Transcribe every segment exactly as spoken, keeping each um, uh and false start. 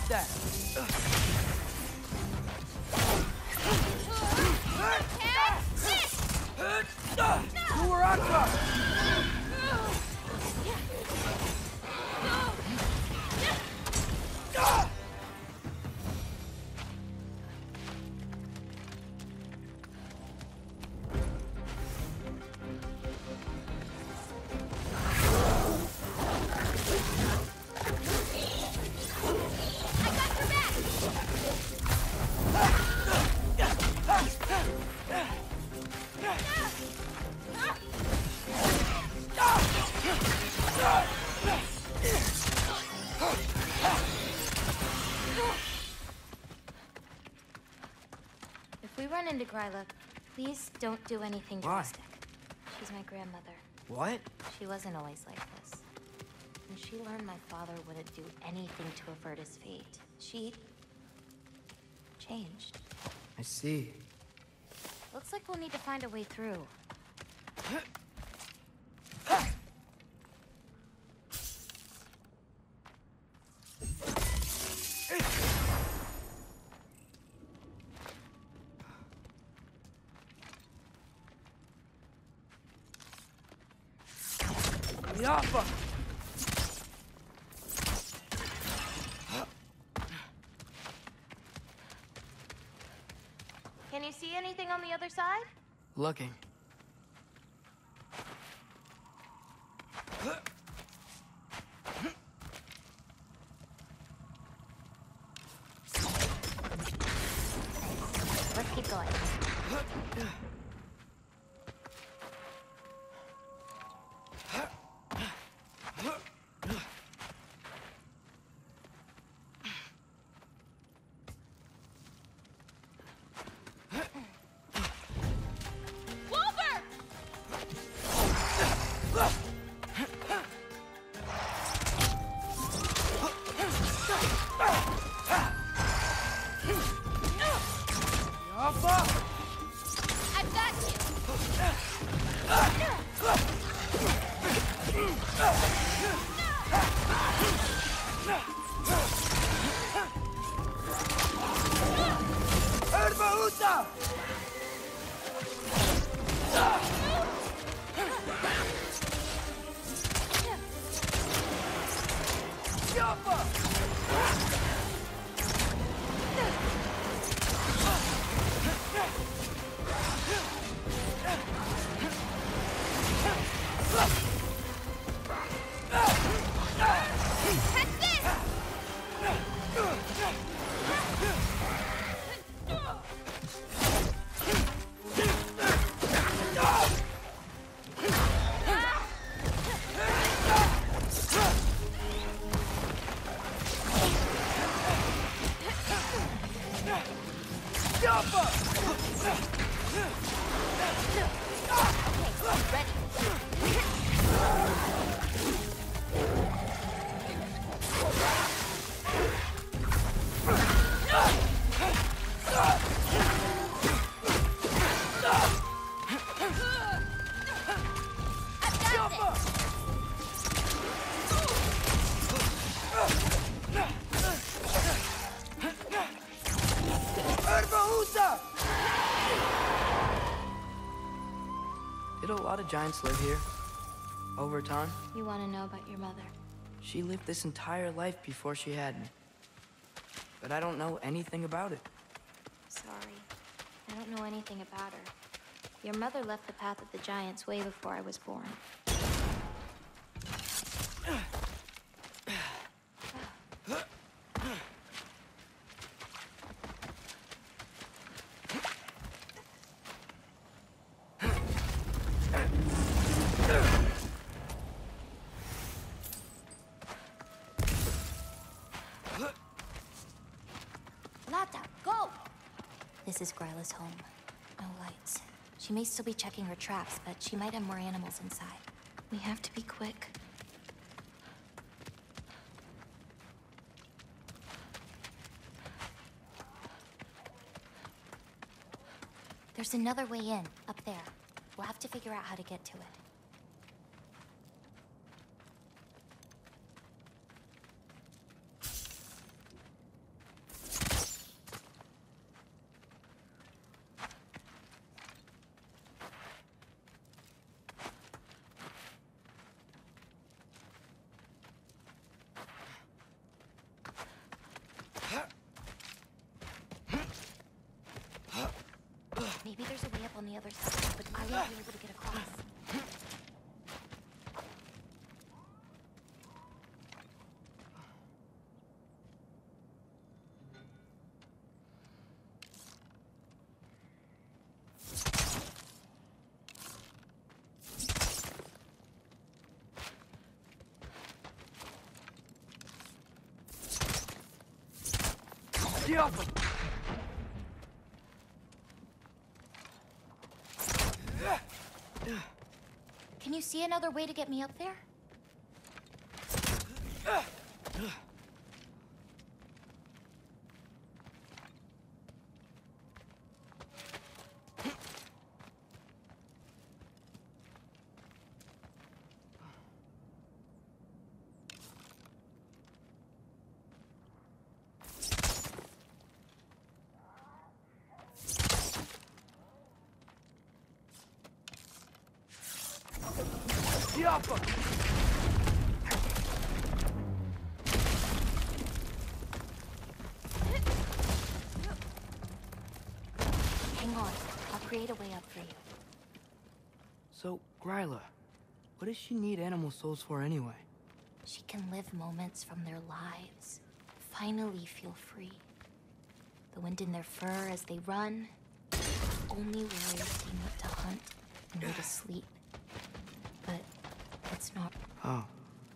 Stop that! You were on top! If we run into Gryla, please don't do anything drastic. She's my grandmother. What? She wasn't always like this. When she learned my father wouldn't do anything to avert his fate, she changed. I see. Looks like we'll need to find a way through. Yappa! Can you see anything on the other side? Looking. Let's keep going. Did a lot of giants live here? Over time? You want to know about your mother? She lived this entire life before she had me. But I don't know anything about it. Sorry. I don't know anything about her. Your mother left the path of the giants way before I was born. This is Gryla's home. No lights. She may still be checking her traps, but she might have more animals inside. We have to be quick. There's another way in, up there. We'll have to figure out how to get to it. Maybe there's a way up on the other side, but I won't be able to get across. Get off him! Can you see another way to get me up there? Get off him! Hang on. I'll create a way up for you. So, Gryla, what does she need animal souls for anyway? She can live moments from their lives. Finally feel free. The wind in their fur as they run. Only worry being what to hunt and where to sleep. But it's not. Oh.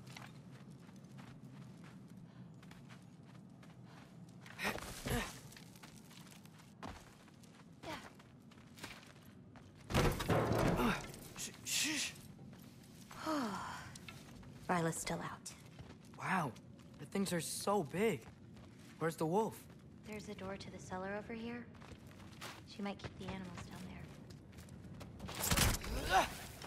Shh. Gryla's still out. Wow, the things are so big. Where's the wolf? There's a door to the cellar over here. She might keep the animals down there.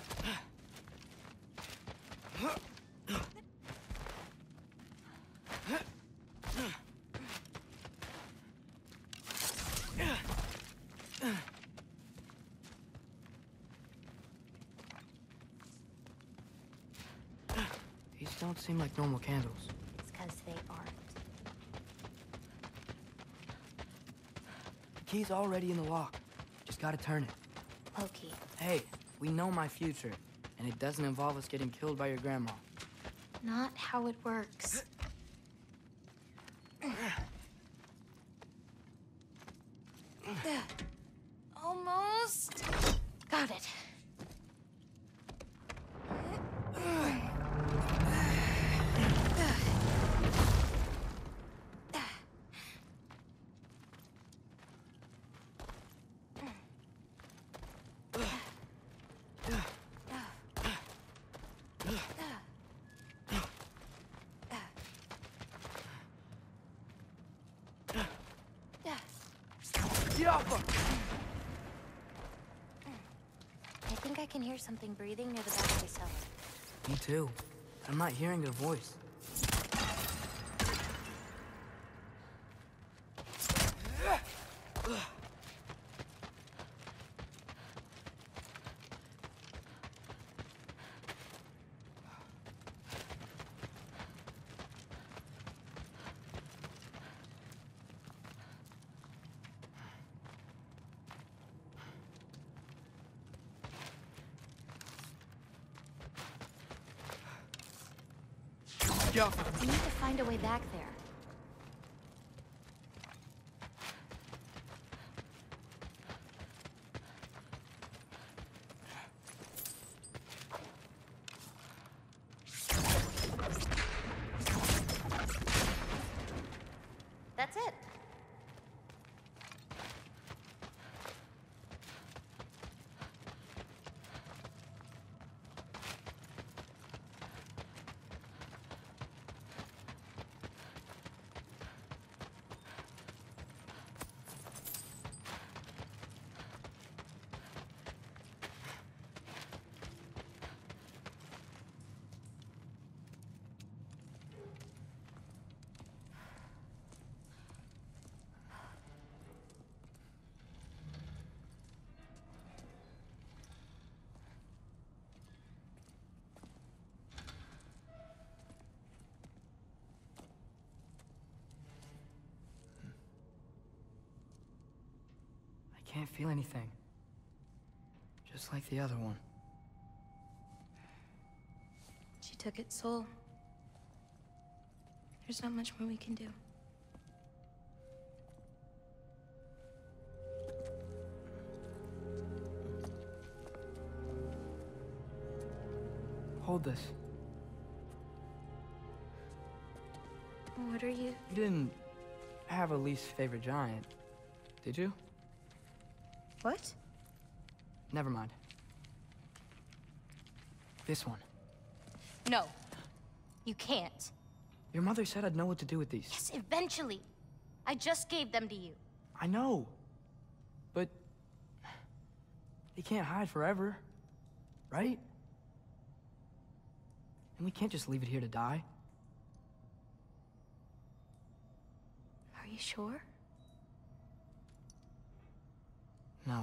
These don't seem like normal candles. It's because they aren't. The key's already in the lock. Just gotta turn it. Loki. Hey, we know my future, and it doesn't involve us getting killed by your grandma. Not how it works. Almost. Got it. Get off him! I think I can hear something breathing near the back of the cellar. Me too. I'm not hearing their voice. Get off him! We need to find a way back there. That's it. I can't feel anything. Just like the other one. She took its soul. There's not much more we can do. Hold this. What are you? You didn't have a least favorite giant, did you? What? Never mind. This one. No. You can't. Your mother said I'd know what to do with these. Yes, eventually. I just gave them to you. I know. But... they can't hide forever. Right? And we can't just leave it here to die. Are you sure? No.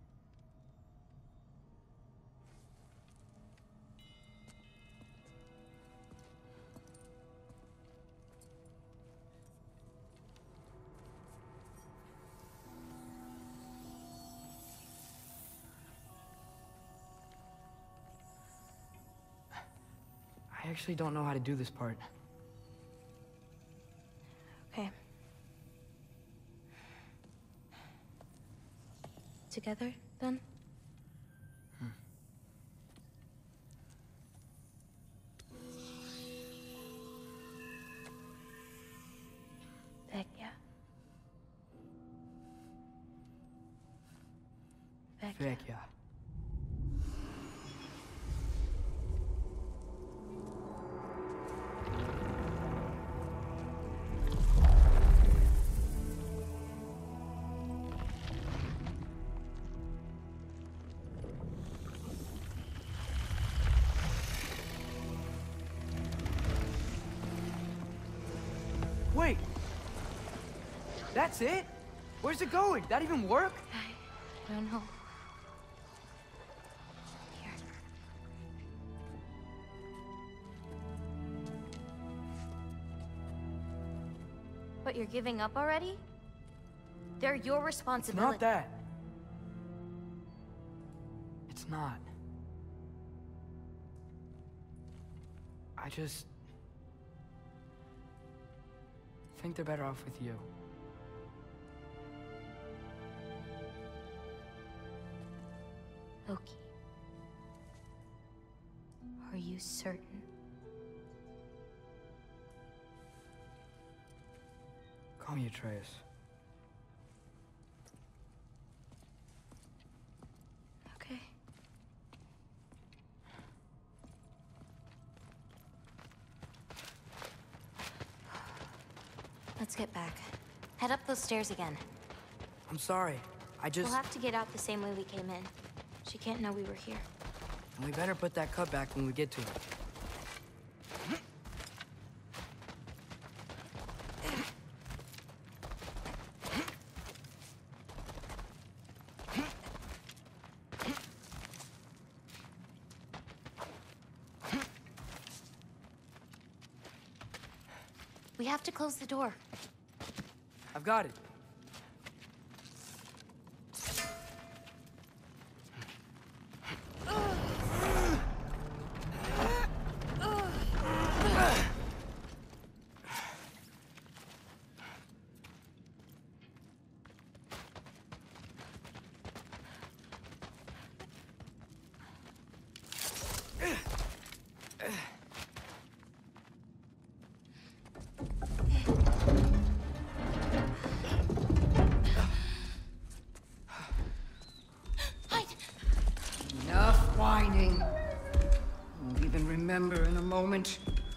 I actually don't know how to do this part. Okay. Together, then? Hmm. Vecchia. Vecchia. Vecchia. Wait! That's it? Where's it going? That even work? I don't know. Here. But you're giving up already? They're your It's responsibility. not that. It's not. I just... think they're better off with you. Loki. Are you certain? Call me Atreus. Okay. Let's get back. Head up those stairs again. I'm sorry. I just... We'll have to get out the same way we came in. She can't know we were here. And we better put that cut back when we get to it. We have to close the door. I've got it. Whining. Won't even remember in a moment.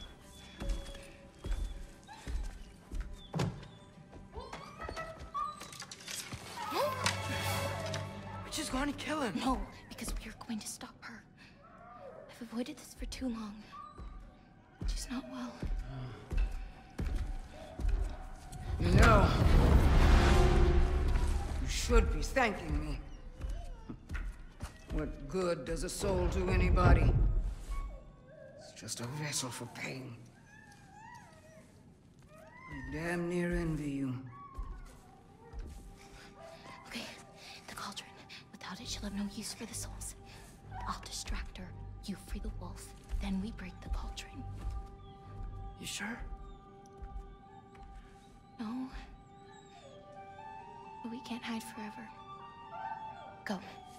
We're just going to kill him. No, because we are going to stop her. I've avoided this for too long. She's not well. You know, you should be thanking me. What good does a soul do anybody? It's just a vessel for pain. I damn near envy you. Okay, the cauldron. Without it, she'll have no use for the souls. I'll distract her. You free the wolf, then we break the cauldron. You sure? No. But we can't hide forever. Go.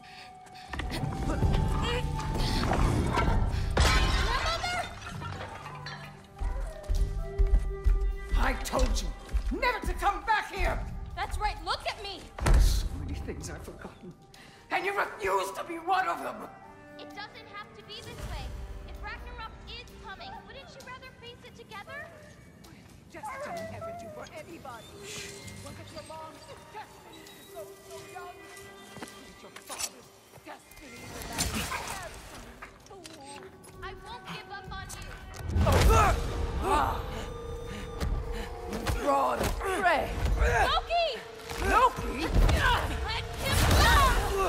I told you never to come back here! That's right, look at me! So many things I've forgotten, and you refuse to be one of them! It doesn't have to be this way. If Ragnarök is coming, wouldn't you rather face it together? Destiny never do for anybody. Look at your mom's destiny to go so young. Look at your father's destiny to that absolute fool. I won't give up on you. Fraud of prey. Loki! Loki? Let him go!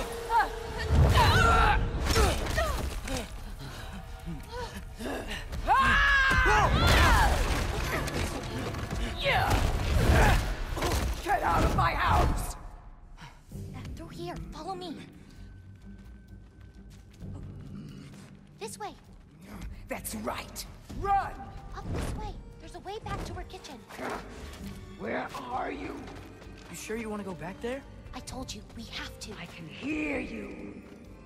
Get out of my house! Through here, follow me. This way. That's right. Run! Up this way. There's a way back to our kitchen. Where are you? You sure you want to go back there? I told you, we have to. I can hear you.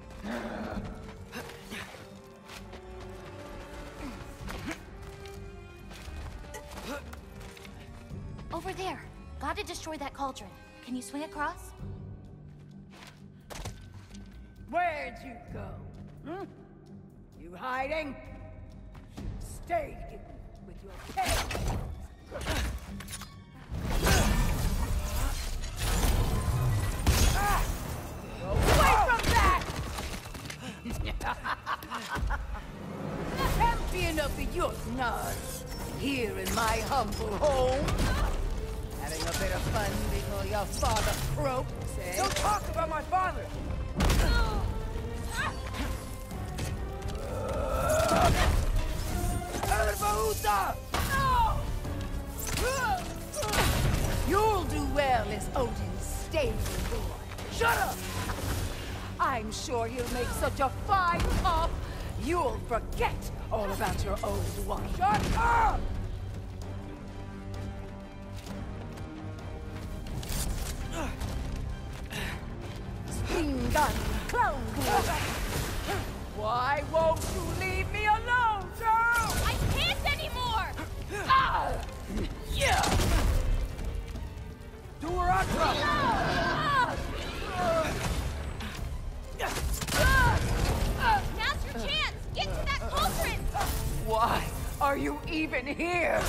Over there. Gotta destroy that cauldron. Can you swing across? Where'd you go? Hmm? You hiding? Should've stayed hidden with your tail. Away from that! Champion of the Jotnar, here in my humble home. Having a bit of fun before your father croaks, eh? Don't talk about my father! Angrboda! You'll do well as Odin's stable boy. Shut up! I'm sure he'll make such a fine pup, you'll forget all about your old one. Shut up! Spring gun, clown boy. Why won't you leave me alone, girl? I can't anymore! Ah! Yeah! Detour atop! Now's your chance! Get to that cauldron! Why are you even here?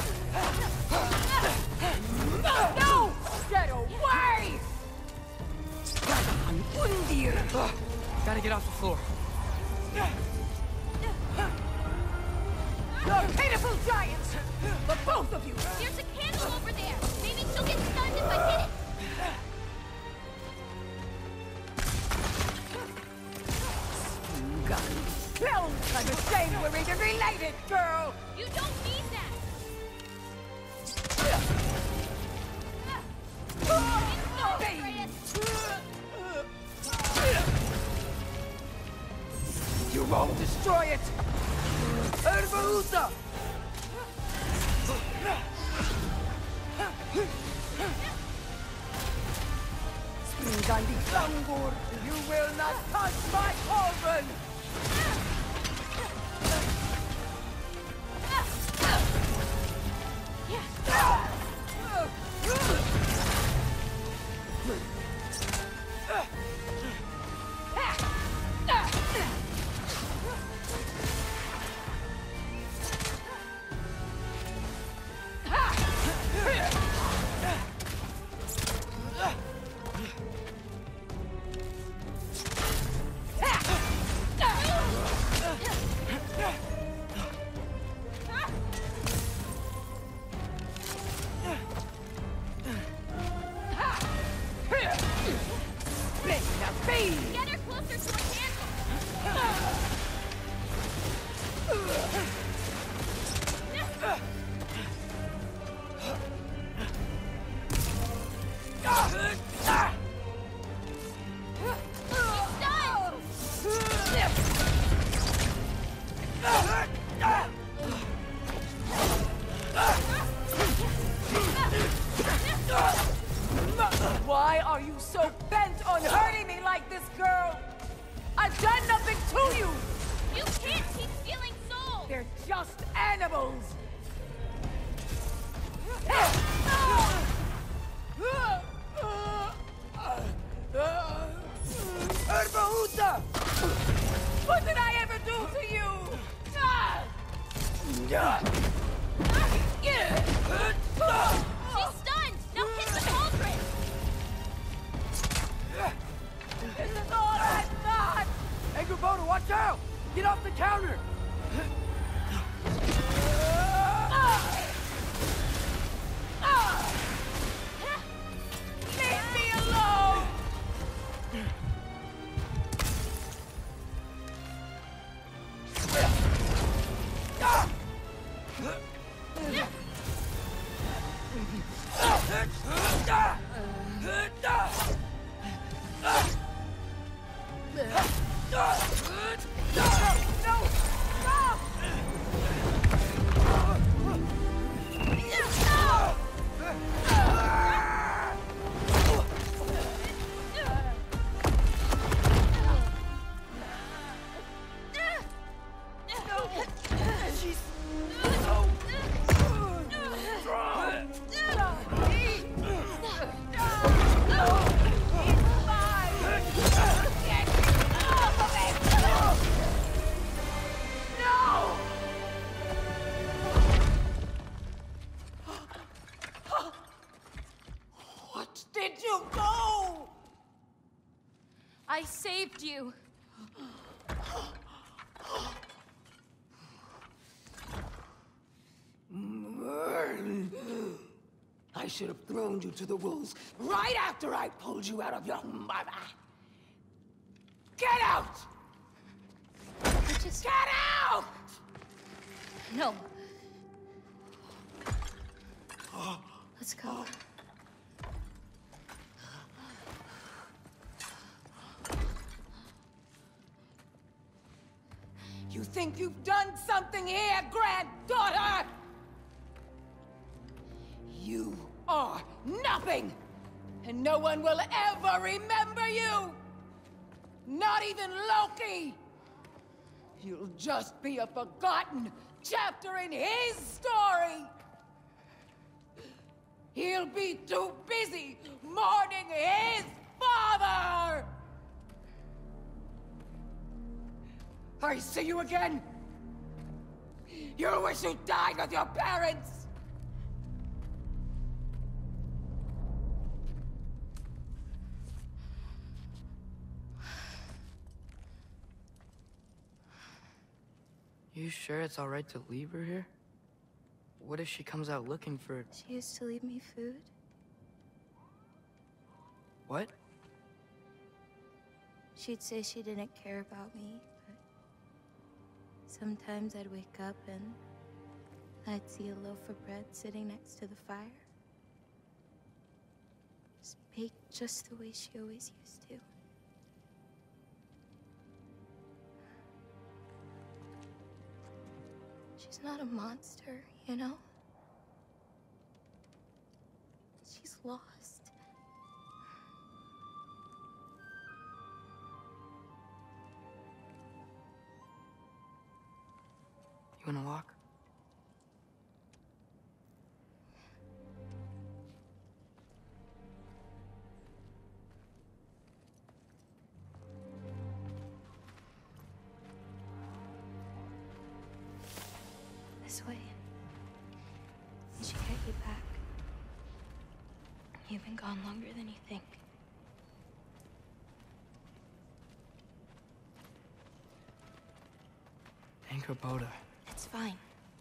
No! Get away! Ugh, gotta get off the floor. You're pitiful giants! The both of you! There's a candle over there! Maybe she'll get stunned if I hit it! Gun. Clown! I'm ashamed we're even related, girl! You don't need that! You won't destroy it! Angrboda! Springandi Klangur! You will not touch my cauldron! She's stunned! Now hit the cauldron! This is all I've got! Angrboda, watch out! Get off the counter! Leave me alone! I saved you. I should have thrown you to the wolves right after I pulled you out of your mother. Get out! Just get out! No. Let's go. You think you've done something here, granddaughter? You are nothing! And no one will ever remember you! Not even Loki! You'll just be a forgotten chapter in his story! He'll be too busy mourning his father! I see you again! You wish you died with your parents! You sure it's alright to leave her here? What if she comes out looking for... She used to leave me food. What? She'd say she didn't care about me, but sometimes I'd wake up and I'd see a loaf of bread sitting next to the fire. Just baked just the way she always used to. She's not a monster, you know? She's lost. You wanna walk? This way. She get you back. You've been gone longer than you think. Angrboda. It's fine.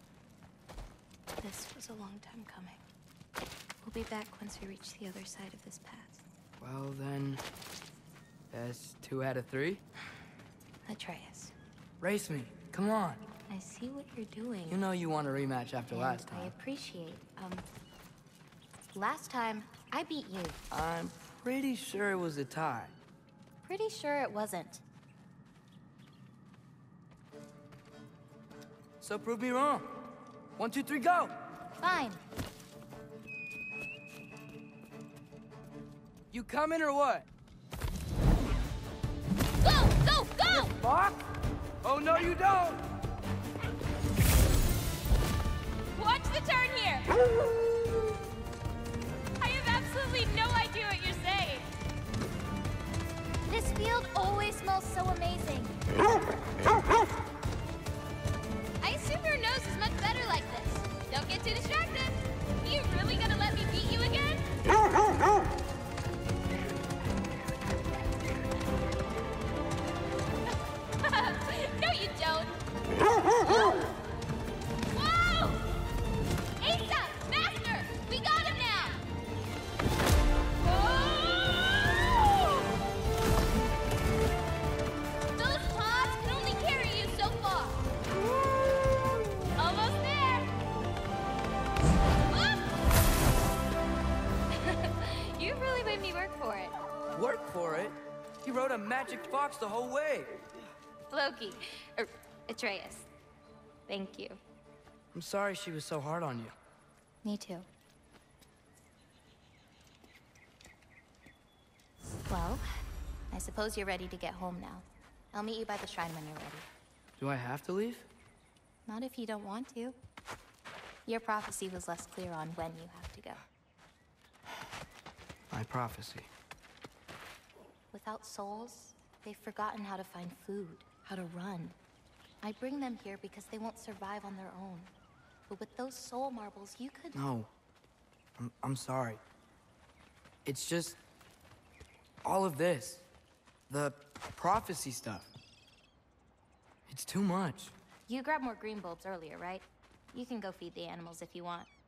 This was a long time coming. We'll be back once we reach the other side of this path. Well then, that's two out of three. Atreus. Race me, come on. I see what you're doing. You know you want a rematch after and last I time. appreciate. Um, last time I beat you. I'm pretty sure it was a tie. Pretty sure it wasn't. So prove me wrong. One, two, three, go! Fine. You coming or what? Go! Go! Go! Fuck? Oh no, you don't! Watch the turn here! I have absolutely no idea what you're saying. This field always smells so amazing. I assume your nose is much better He rode a magic fox the whole way. Loki. Er, Atreus. Thank you. I'm sorry she was so hard on you. Me too. Well, I suppose you're ready to get home now. I'll meet you by the shrine when you're ready. Do I have to leave? Not if you don't want to. Your prophecy was less clear on when you have to go. My prophecy. Without souls, they've forgotten how to find food, how to run. I bring them here because they won't survive on their own. But with those soul marbles, you could... No. I'm, I'm sorry. It's just... all of this. The prophecy stuff. It's too much. You grabbed more green bulbs earlier, right? You can go feed the animals if you want.